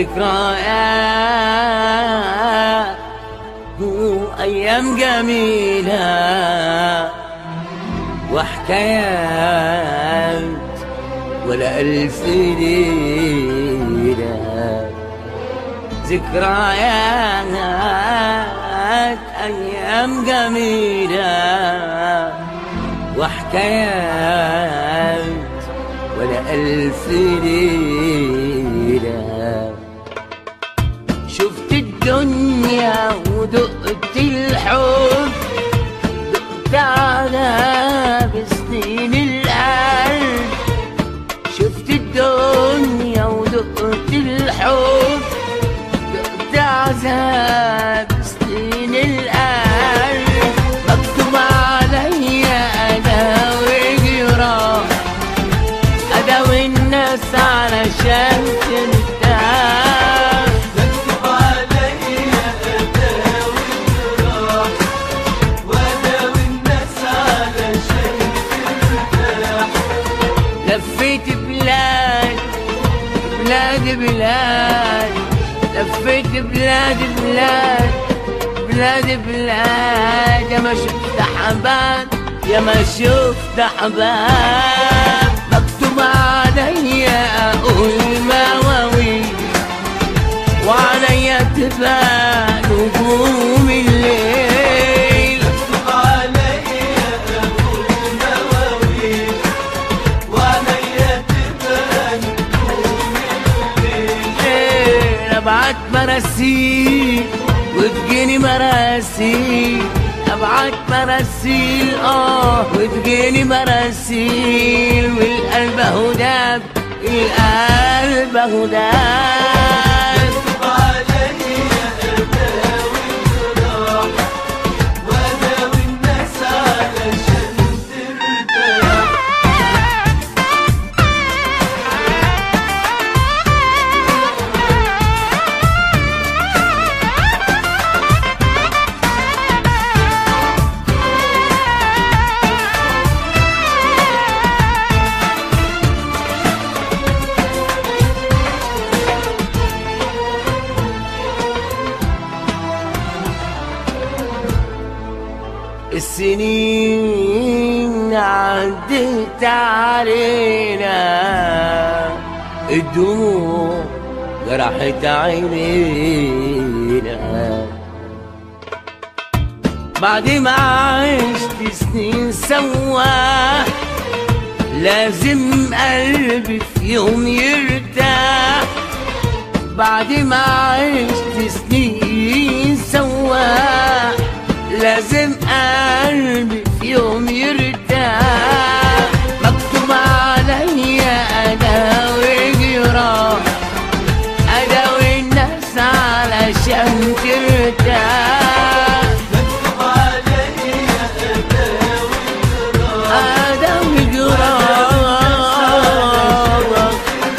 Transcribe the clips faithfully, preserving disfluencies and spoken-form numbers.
ذكريات وأيام جميلة وحكايات ولا ألف ليلة. ذكريات أيام جميلة وحكايات ولا ألف ليلة. شفت الدنيا ودقت الحب، دقت على بسنين القلب. شفت الدنيا ودقت الحب، دقت عذاب سنين القلب. مكتوب عليا أنا وجراح أداوي الناس علشان ترتاح. مكتوب عليا أداوي الجراح وأداوي الناس علشان ترتاح. لفيت بلاد بلاد بلاد، لفيت بلاد بلاد بلاد بلاد. يا ما شفت حباب، يا ما شفت حباب. مكتوب عليا اقول مواويل وعليا تبقى نجوم الليل. مكتوب عليا أقول مواويل وعليا تبقى نجوم الليل. ابعت مراسيل وتجيني مراسيل، ابعت مراسيل اه وتجيني مراسيل. والقلب اهو داب، القلب اهو داب. مكتوب عليا أداوي الجراح وأداوي الناس علشان ترتاح. السنين عدت علينا، الدموع جرحت عينينا. بعد ما عشت سنين سوا لازم قلبي في يوم يرتاح. بعد ما عشت سنين سوا لازم قلبي في يوم يرتاح. مكتوب عليا أداوي جراح أداوي الناس علشان ترتاح. مكتوب عليا أداوي الجراح أداوي جراح.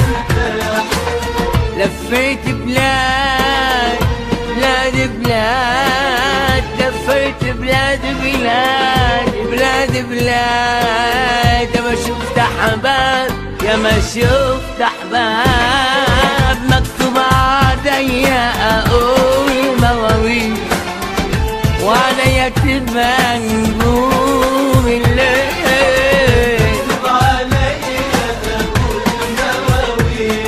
لفيت بلاد بلاد بلاد، لفيت بلاد بلاد بلاد بلاد. يا ما شفت حباب، يا ما شفت حباب. مكتوب عليا اقول مواويل وعليا تبقى نجوم الليل. مكتوب عليا أقول مواويل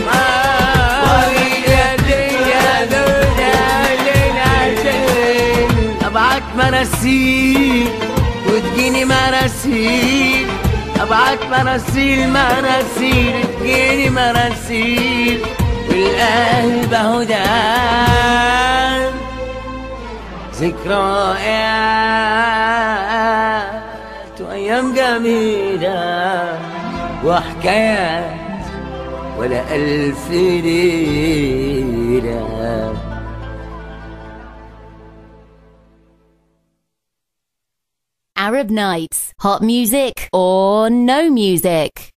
ابعت مراسيل وتجيني مراسيل، ابعت مراسيل مراسيل تجيني مراسيل. والقلب اهو داب. ذكريات وايام جميلة وحكايات ولا ألف ليلة. Arab Nights, hot music or no music?